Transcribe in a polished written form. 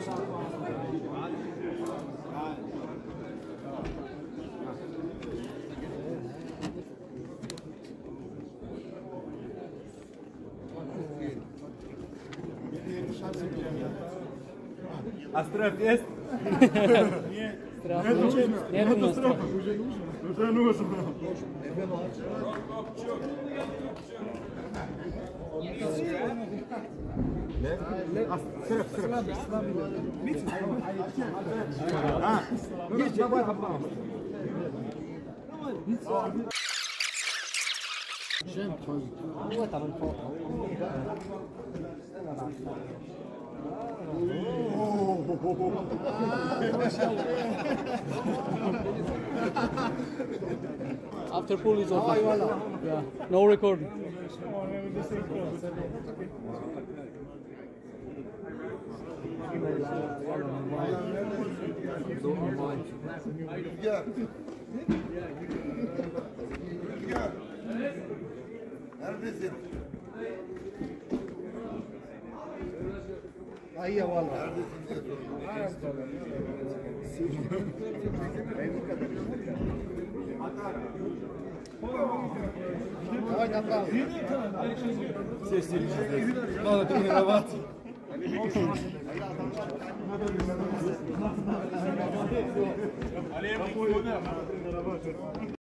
A stref jest? Nie. Nie, to stref. Уже нужно. A stref. A, jedź, dawaj, Afterpull is off. Yeah, no recording. Neredesin? Ay ya Vala. Neredesin diye Давай направо. Все сильно. Надо тренироваться.